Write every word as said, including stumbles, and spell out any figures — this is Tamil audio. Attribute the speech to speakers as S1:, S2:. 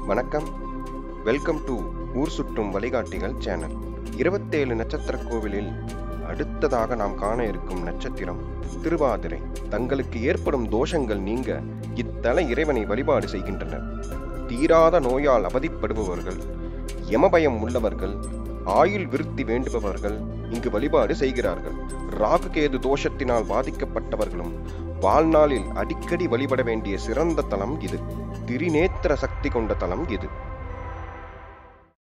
S1: வணக்கம், வெல்கம் டு ஊர் சுற்றும் வழிகாட்டிகள் சேனல். இருபத்தேழு நட்சத்திர கோவிலில் அடுத்ததாக நாம் காண இருக்கும் நட்சத்திரம் திருவாதிரை. தங்களுக்கு ஏற்படும் தோஷங்கள் நீங்க இத்தல இறைவனை வழிபாடு செய்கின்றனர். தீராத நோயால் அவதிப்படுபவர்கள், யமபயம் உள்ளவர்கள், ஆயுள் விருத்தி வேண்டுபவர்கள் இங்கு வழிபாடு செய்கிறார்கள். ராகு கேது தோஷத்தினால் பாதிக்கப்பட்டவர்களும் வாழ்நாளில் அடிக்கடி வழிபட வேண்டிய சிறந்த தலம் இது. திரிநேத்திர சக்தி கொண்ட தலம் இது.